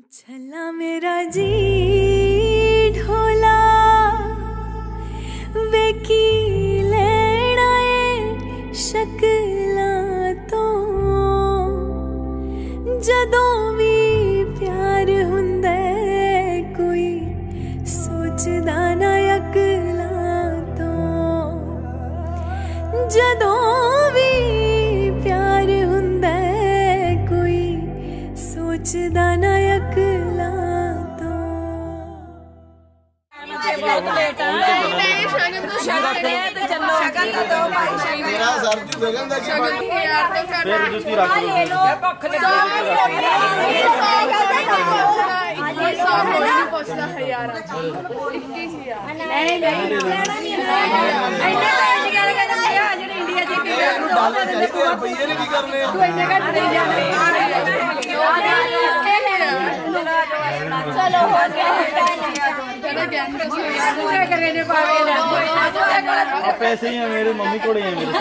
छला मेरा जी ढोला वेकी लेना है शक्लां तो जदों भी प्यार हुंदा कोई सोचदा ना अकलां तो जदों भी प्यार हुंदा कोई सोचदा ना पैसे ही हैं मेरे, मम्मी को हैं मेरे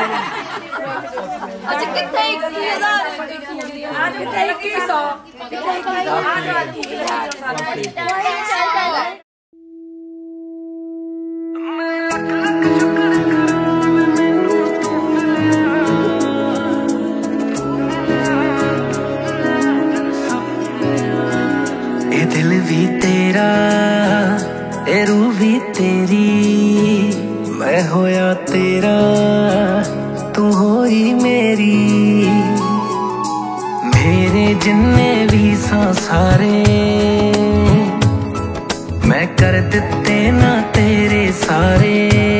ये दिल भी तेरा ए रूह भी तेरी, मैं होया तेरा तू होई मेरी। मेरे जिन्ने भी सारे मैं कर दिते ना तेरे सारे।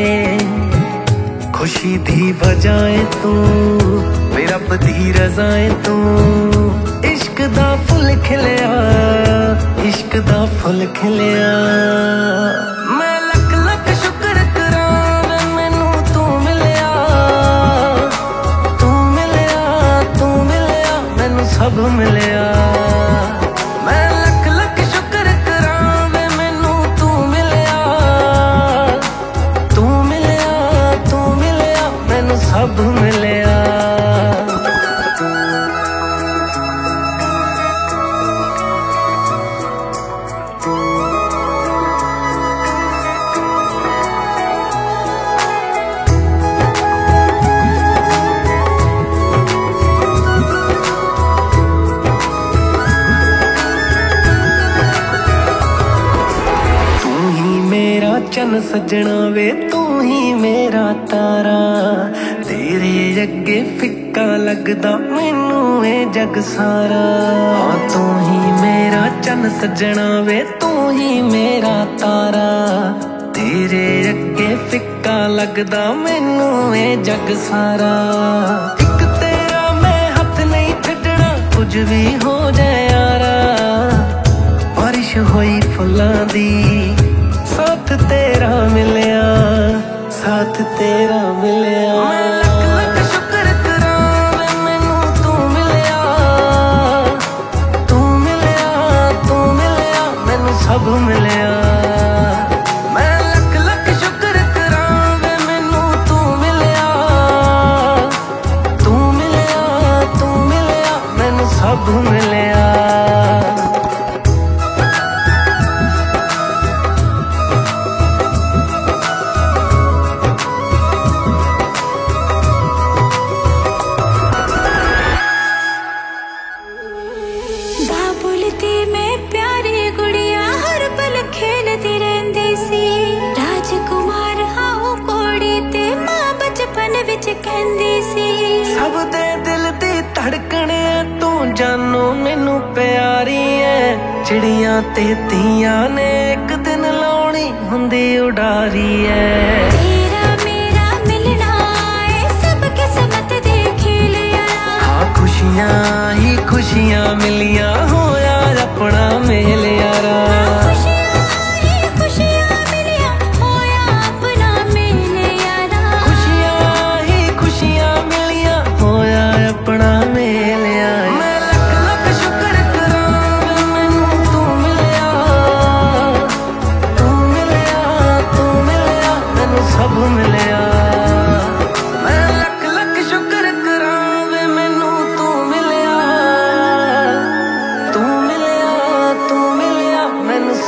खुशी दी वजाए तू मेरा रब दी रजाए तू। इश्क दा फुल खिलिया, इश्क दा फुल खिलिया। मैं लख लख शुक्र करा मैनू तू मिलिया, तू मिलिया, तू मिलिया, मैनू सब मिलिया। मैं लख लख शुक्र करा मैनू तू मिलिया, तू मिलिया, तू मिलिया, मैनू सब मिलिया। चन सजना वे तू ही मेरा तारा, तेरे अगे फिक्का लगदा मैनू ए जग सारा। हाँ तू ही मेरा चन सजना वे तू ही मेरा तारा, तेरे अगे फिक्का लगदा मैनू ए जग सारा। एक तेरा मैं हथ नहीं छड्डना कुछ भी हो जाए यारा। बारिश होई फुल्लां दी साथ तेरा मिलिया, साथ तेरा मिलिया। मैं लख लख शुक्र करा मैनू तू मिलिया, तू मिलिया, तू मिलिया, मैनू सब मिलिया। मैं लख लख शुक्र करा मैनू तू मिलिया, तू मिलिया, तू मिलिया, मैनू सब मिलिया। सब दे दिल दी धड़कने तू जानो मैनू प्यारी है। चिड़ियां ते तियां ने एक दिन लाउणी हुंदी उडारी है। तेरा मेरा मिलना है सब किस्मत दे खेल यारा। हाँ खुशियां ही खुशियां मिलियां होया अपना मेल यारा।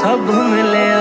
सब मिलिया।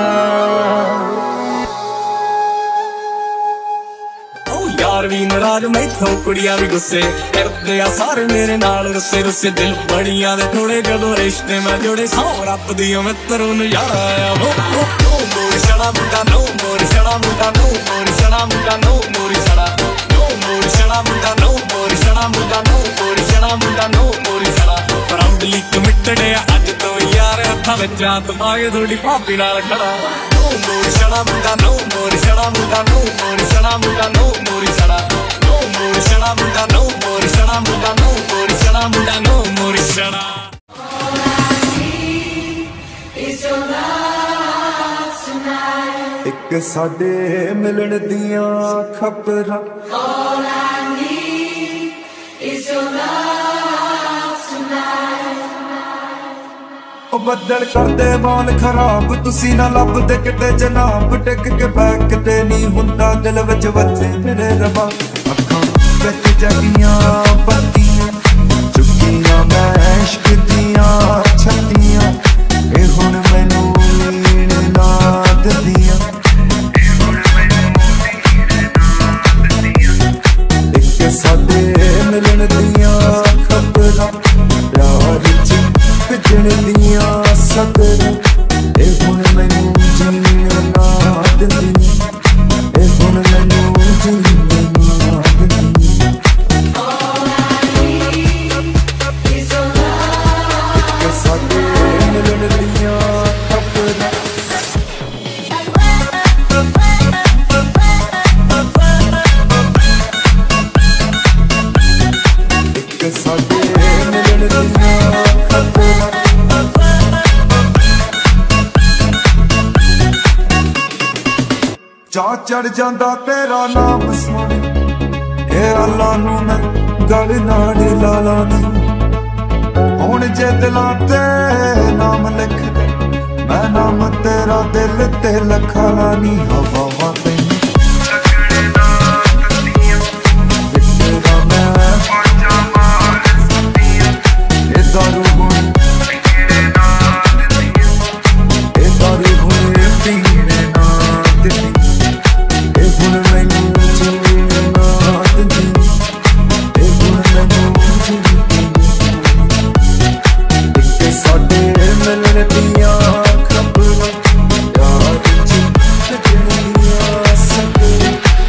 यार भी नाराज मैथों कुड़ियां भी गुस्से करदे आ सारे मेरे नाल रुस्से रुस्से दिल बड़ियां दे थोड़े जदों रिश्ते मैं जोड़े सौ रब दी मित्रों नजारा आया हो मोरी छड़ा मुंडा नो मोरी छड़ा मुंडा नो मोरी छड़ा मुंडा नो मोरी छड़ा नो मोरी छड़ा मुंडा नो मोरी छड़ा मुंडा नो मोरी छड़ा मुंडा नो मोरी छड़ा प्राउडली कमिटेड अज तो यार हत्थां विच हाथ पा के थोड़ी भाभी नाल खड़ा मोरी छड़ा मुंडा नो मोरी छड़ा मुंडा नो मोरी छड़ा मुंडा नो मोरी छड़ा नो मोरी छड़ा मुंडा नो मोरी छड़ा मुंडा नो मोरी छड़ा मुंडा नो मोरी छड़ा। एक साडे मिलन दियां खबरां बदल करदे माल खराब तुसी ना लभदे किते जनाब टिक के बैकदे नहीं हुंदा दिल विच वजे मेरे रबा अखां विच जगियां बत्तियां चुकियां मैं इश्क दियां छत्तियां ए हुण मैनू नीण ना दिंदियां एक साडे मिलन दियां खबरां प्यार च पिजण दियां सदरां ए हुण मैनू जीण ना दिंदियां ए हुण मैनू जीण ना दिंदियां एक साडे मिलन दियां खबरां एक साडे मिलन दियां खबरां चा चढ़ जांदा तेरा नाम सोने ए अल्लाह नू मैं गल नाल ला लानी हुण जे दिलां ते नाम लिख दे मैं नाम तेरा दिल ते लखा लानी हवावां तैनूं फिकरां मैं ए दारू हुण ए दारू हुण पीने ना दिंदी ए हुण मैनू जीण ना दिंदी ए हुण मैनू जीण एक साडे मिलन दियां खबरां यार च पिजण दियां सदरां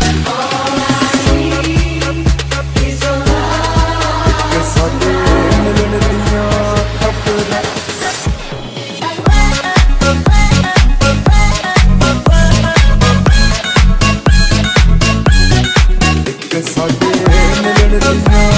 एक साडे मिलन दियां खबरां एक साडे मिलन दियां